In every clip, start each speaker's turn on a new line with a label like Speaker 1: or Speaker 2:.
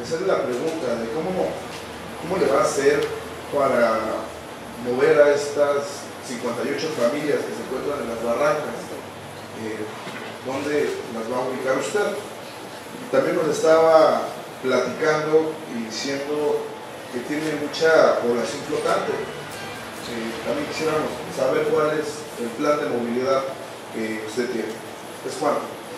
Speaker 1: hacerle la pregunta de cómo le va a hacer para mover a estas 58 familias que se encuentran en las barrancas, ¿dónde las va a ubicar usted? También nos estaba platicando y diciendo que tiene mucha población flotante. También quisiéramos saber cuál es el plan de movilidad que usted tiene. Es Juan.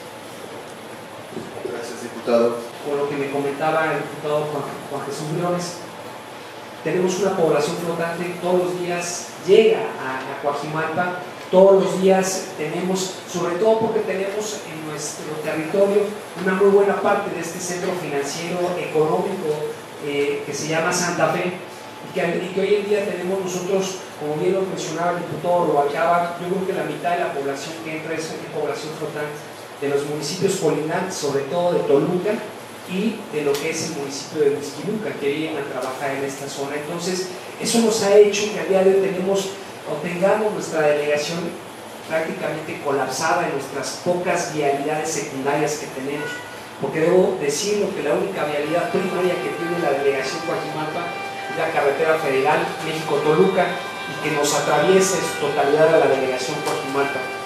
Speaker 2: Gracias, diputado.
Speaker 3: Por lo que me comentaba el diputado Juan Jesús Briones, tenemos una población flotante que todos los días llega a Coajimalpa, todos los días tenemos, sobre todo porque tenemos en nuestro territorio una muy buena parte de este centro financiero económico que se llama Santa Fe, y que hoy en día tenemos nosotros, como bien lo mencionaba el diputado Rubalcaba, yo creo que la mitad de la población que entra es población flotante de los municipios colindantes, sobre todo de Toluca y de lo que es el municipio de Huixquiluca, que vienen a trabajar en esta zona. Entonces, eso nos ha hecho que a día de hoy tengamos nuestra delegación prácticamente colapsada en nuestras pocas vialidades secundarias que tenemos, porque debo decirlo que la única vialidad primaria que tiene la delegación Coajimalpa es la carretera federal México-Toluca, y que nos atraviesa en su totalidad a la delegación Coajimalpa.